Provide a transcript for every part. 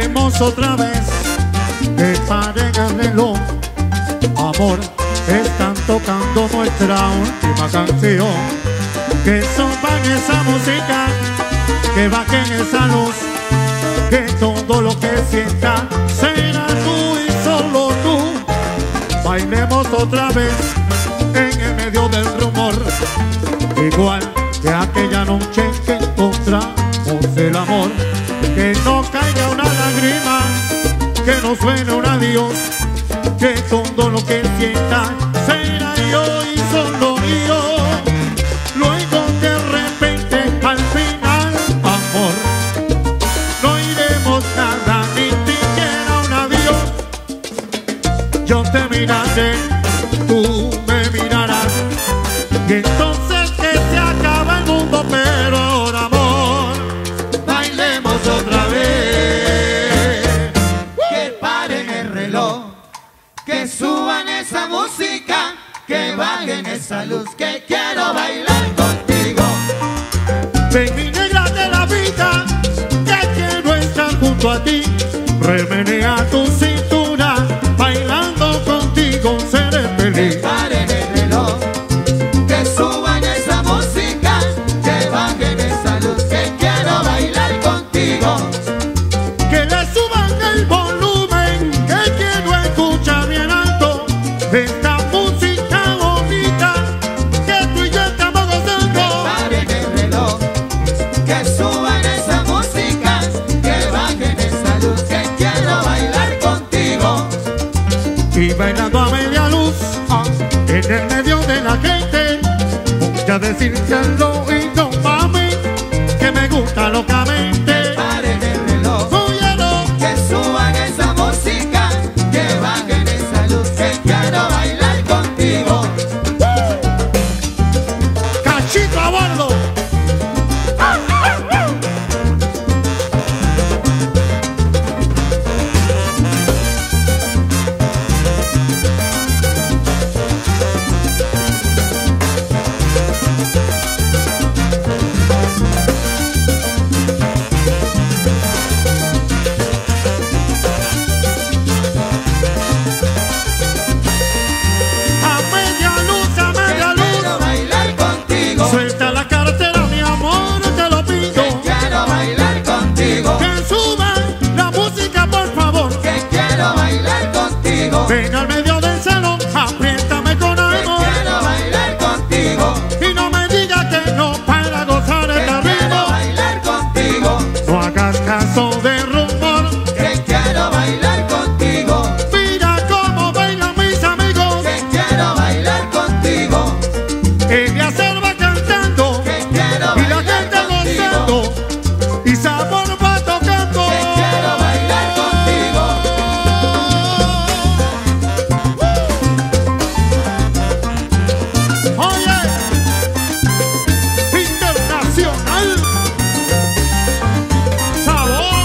bailemos otra vez, que paren el reloj. Amor, están tocando nuestra última canción. Que suban esa música, que bajen esa luz, que todo lo que sientan será tú y solo tú. Bailemos otra vez en el medio del rumor, igual que aquella noche que encontramos el amor. Que no caiga una lágrima, que no suene un adiós, que todo lo que sienta será yo y solo yo. Luego de repente al final, amor, no iremos nada, ni siquiera un adiós. Yo te miraré, tú me mirarás, y entonces que se acaba el mundo, pero ahora, amor, bailemos otra vez. Que paren el reloj, que suban esa música, que bajen esa luz, que quiero bailar contigo. Ven mi negra de la vida, que quiero estar junto a ti. Remenea tu cintura, bailando contigo seré Que feliz. paren el reloj, que suban esa música, que bajen esa luz, que quiero bailar contigo. Que le suban el volumen, que quiero escuchar bien alto esta música bonita que tú y yo estamos gozando. Paren el reloj, que suban esa música, que bajen esa luz, que quiero bailar contigo. Y bailando a media luz, en el medio de la gente, voy a decirte al oído, mami, que me gusta locamente. Paren el reloj, Óyelo, que suban esa música, que bajen esa luz, que quiero bailar contigo. cachito a bordo. A media luz, a media luz. Quiero bailar contigo, Suelta la cartera, mi amor, te lo pido. quiero bailar contigo, Que suba la música, por favor. que quiero bailar contigo, Ven al medio del salón, apriétame con que amor. quiero bailar contigo, Y no me digas que no para gozar que el quiero ritmo. bailar contigo, No hagas caso de rumor. que quiero bailar contigo, Mira cómo bailan mis amigos. que quiero bailar contigo, Ella se va cantando que quiero y la bailar gente contigo, gozando. Y sabor va tocando. que quiero bailar contigo. Oye, internacional. Sabor.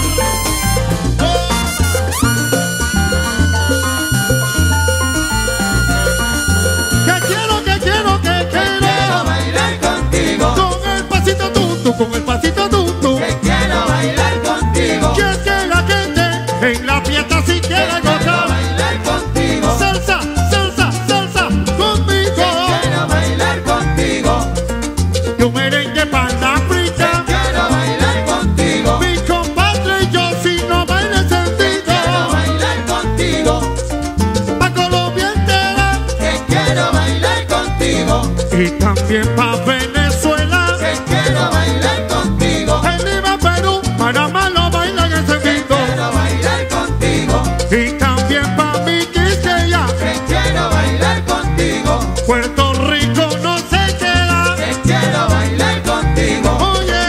Que quiero. Quiero bailar contigo, Con el pasito tuntu, con el pasito tuntu. que quiero bailar contigo, Que es que la gente en la fiesta si quiere quiero gozar. bailar contigo, Salsa, salsa, salsa, conmigo. quiero bailar contigo, Y un merengue para África. quiero bailar contigo, Mi compadre y yo si no baila quiero sentido. bailar contigo, Pa' Colombia entera que quiero bailar contigo, y también pa' Venezuela. que quiero bailar contigo, En Lima, Perú, Panamá lo bailan en sentido. quiero bailar contigo, Y también pa' mi Quisqueya. que quiero bailar contigo, Puerto Rico no se queda. que quiero bailar contigo, Oye,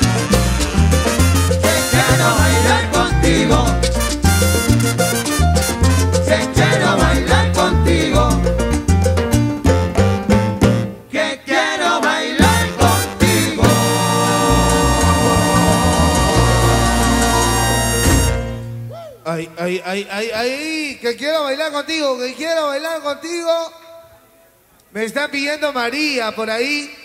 que quiero bailar contigo, que quiero bailar contigo, que quiero bailar contigo. Ay, que quiero bailar contigo, que quiero bailar contigo. Me está pidiendo María por ahí.